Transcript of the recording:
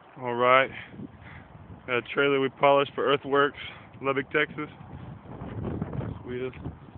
Alright. Got a trailer we polished for Earthworks, Lubbock, Texas. Sweetest.